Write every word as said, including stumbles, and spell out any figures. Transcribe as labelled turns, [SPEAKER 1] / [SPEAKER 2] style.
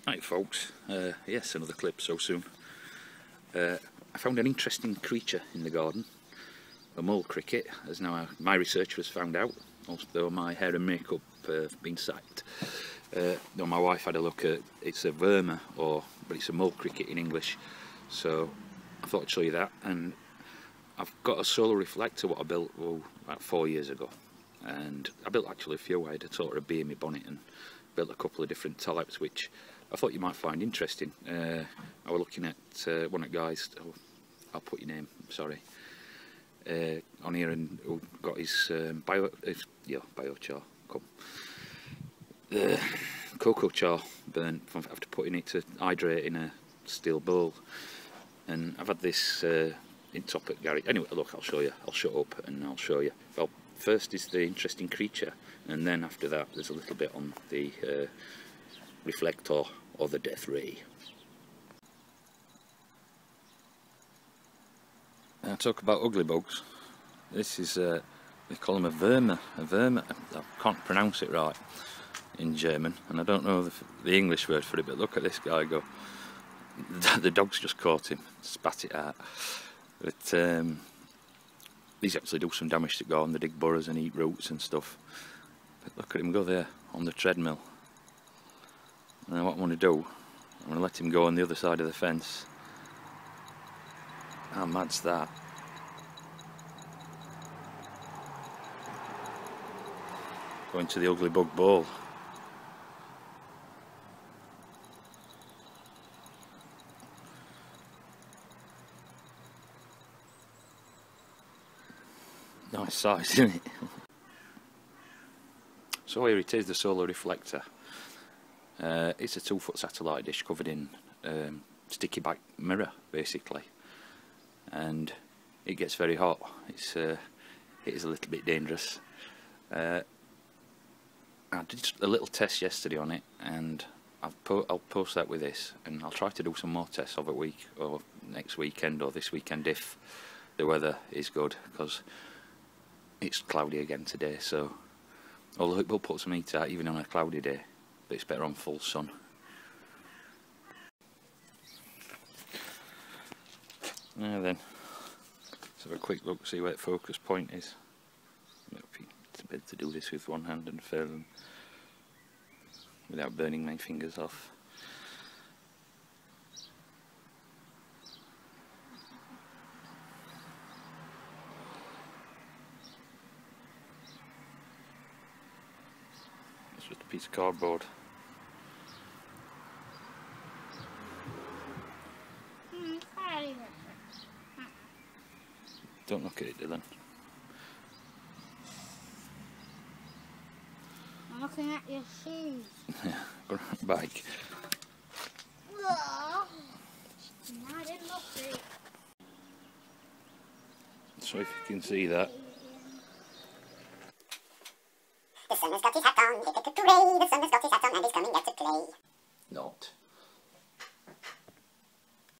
[SPEAKER 1] Right folks, uh, yes, another clip so soon. Uh, I found an interesting creature in the garden, a mole cricket, as now my researcher has found out, although my hair and makeup uh, have been sacked. Uh, no, my wife had a look at, it's a verma, or but it's a mole cricket in English, so I thought I'd show you that. And I've got a solar reflector what I built well, about four years ago, and I built actually a few. I had a sort of a bee in my bonnet and built a couple of different types which I thought you might find interesting. Uh, I was looking at uh, one of the guys, oh, I'll put your name, sorry, uh, on here, and who got his um, bio, his, yeah, biochar, come, uh, cocoa char burnt after putting it to hydrate in a steel bowl. And I've had this uh, in top at Gary. Anyway, look, I'll show you. I'll shut up and I'll show you. Well, first is the interesting creature, and then after that there's a little bit on the uh, reflector or the death ray. Now, talk about ugly bugs. This is, uh, they call them a verma, a verma, I can't pronounce it right in German, and I don't know the, the English word for it, but look at this guy go. The dog's just caught him, spat it out. But um, these actually do some damage to go on, they dig burrows and eat roots and stuff. But look at him go there, on the treadmill. And what I'm going to do, I'm going to let him go on the other side of the fence. How mad's that? Go into the ugly bug bowl. Nice size, isn't it? So here it is, the solar reflector. Uh, it's a two foot satellite dish covered in um, sticky back mirror basically, and it gets very hot. It's uh, it is a little bit dangerous. Uh, I did a little test yesterday on it, and I've po I'll post that with this, and I'll try to do some more tests of a week or next weekend or this weekend if the weather is good, because it's cloudy again today. So although it will put some heat out even on a cloudy day, but it's better on full sun. Now then, let's have a quick look, see where the focus point is. It's better to do this with one hand and film without burning my fingers off. It's just a piece of cardboard. Don't look at it, Dylan.
[SPEAKER 2] I'm looking at your shoes.
[SPEAKER 1] Go on bike.
[SPEAKER 2] No, I didn't look at it.
[SPEAKER 1] So if you can see that.
[SPEAKER 3] The sun has got his hat on, hip hip hooray, the sun has got his hat on and is coming out to play.
[SPEAKER 1] Not.